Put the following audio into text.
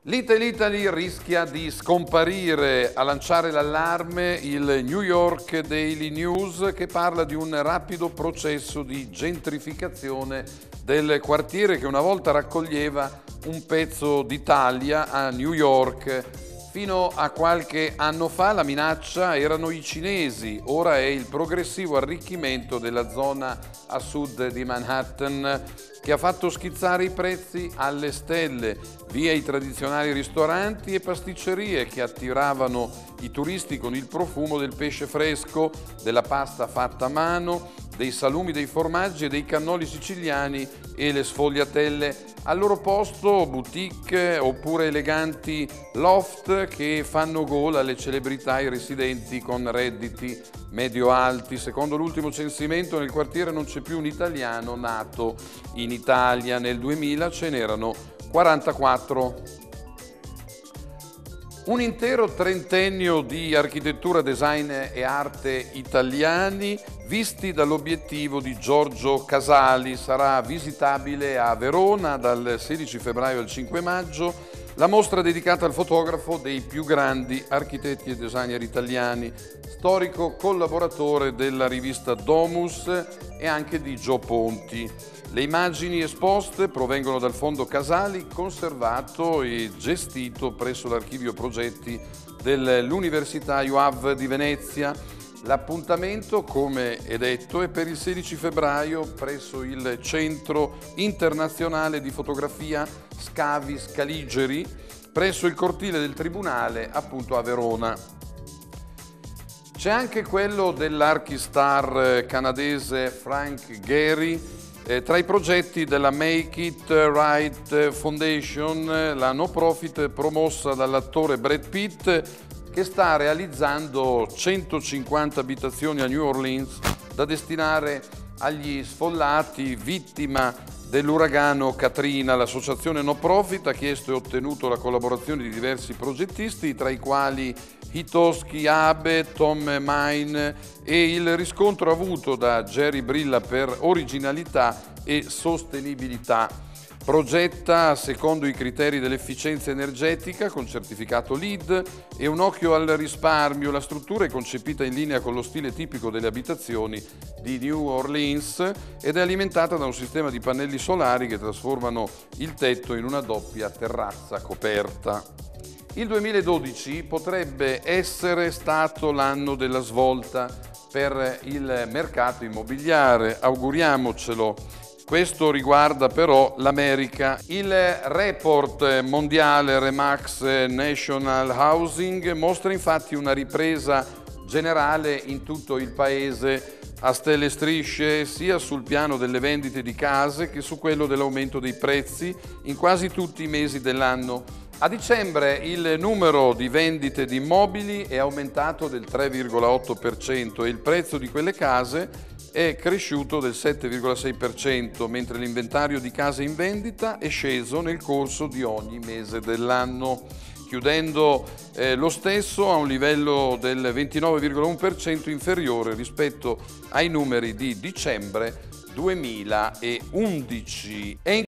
Little Italy rischia di scomparire. A lanciare l'allarme il New York Daily News, che parla di un rapido processo di gentrificazione del quartiere che una volta raccoglieva un pezzo d'Italia a New York. Fino a qualche anno fa la minaccia erano i cinesi, ora è il progressivo arricchimento della zona a sud di Manhattan che ha fatto schizzare i prezzi alle stelle, via i tradizionali ristoranti e pasticcerie che attiravano i turisti con il profumo del pesce fresco, della pasta fatta a mano, dei salumi, dei formaggi e dei cannoli siciliani e le sfogliatelle. Al loro posto boutique oppure eleganti loft che fanno gola alle celebrità e residenti con redditi medio-alti. Secondo l'ultimo censimento nel quartiere non c'è più un italiano nato in Italia. Nel 2000 ce n'erano 44. Un intero trentennio di architettura, design e arte italiani visti dall'obiettivo di Giorgio Casali. Sarà visitabile a Verona dal 16 febbraio al 5 maggio la mostra dedicata al fotografo dei più grandi architetti e designer italiani, storico collaboratore della rivista Domus e anche di Gio Ponti. Le immagini esposte provengono dal Fondo Casali, conservato e gestito presso l'Archivio Progetti dell'Università IUAV di Venezia. L'appuntamento, come è detto, è per il 16 febbraio presso il Centro Internazionale di Fotografia Scavi Scaligeri, presso il cortile del Tribunale, appunto a Verona. C'è anche quello dell'archistar canadese Frank Gehry. Tra i progetti della Make It Right Foundation, la no profit promossa dall'attore Brad Pitt, che sta realizzando 150 abitazioni a New Orleans da destinare agli sfollati vittima dell'uragano Katrina. L'associazione no profit ha chiesto e ottenuto la collaborazione di diversi progettisti, tra i quali Hitoshi Abe, Tom Mine, e il riscontro avuto da Jerry brilla per originalità e sostenibilità. Progetta secondo i criteri dell'efficienza energetica con certificato LEED e un occhio al risparmio. La struttura è concepita in linea con lo stile tipico delle abitazioni di New Orleans ed è alimentata da un sistema di pannelli solari che trasformano il tetto in una doppia terrazza coperta. Il 2012 potrebbe essere stato l'anno della svolta per il mercato immobiliare, auguriamocelo. Questo riguarda però l'America. Il report mondiale Remax National Housing mostra infatti una ripresa generale in tutto il paese a stelle e strisce, sia sul piano delle vendite di case che su quello dell'aumento dei prezzi in quasi tutti i mesi dell'anno. A dicembre il numero di vendite di immobili è aumentato del 3,8% e il prezzo di quelle case è cresciuto del 7,6%, mentre l'inventario di case in vendita è sceso nel corso di ogni mese dell'anno, chiudendo lo stesso a un livello del 29,1% inferiore rispetto ai numeri di dicembre 2011.